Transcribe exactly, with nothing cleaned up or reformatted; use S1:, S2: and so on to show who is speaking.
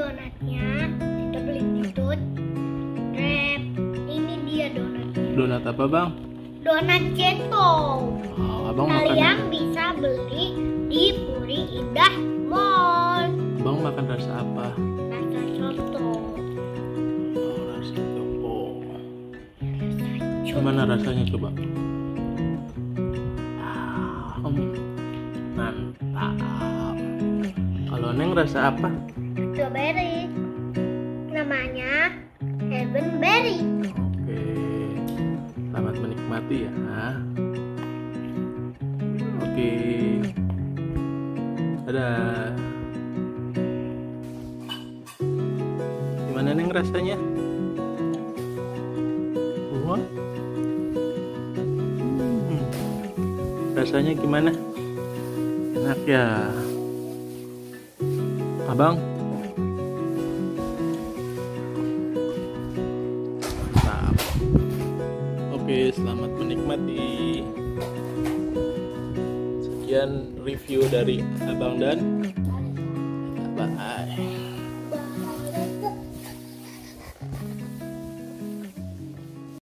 S1: donatnya. Kita beli ditut wrap. Ini dia donatnya.
S2: Donat apa bang?
S1: Donat ceto.
S2: Oh, abang
S1: Kalian
S2: makan.
S1: bisa beli di Puri Indah Mall.
S2: Abang makan rasa apa?
S1: Rasa soto.
S2: Oh, rasa copo.
S1: Rasa
S2: Gimana rasanya coba? Ah, hmm, mantap. Kalau Neng rasa apa?
S1: strawberry. Namanya Heaven Berry.
S2: Oke, selamat menikmati ya. Oke, dadah. Gimana Neng rasanya? Wah, hmm. Rasanya gimana? Enak ya, abang? Mantap. Oke, selamat menikmati. Sekian review dari abang dan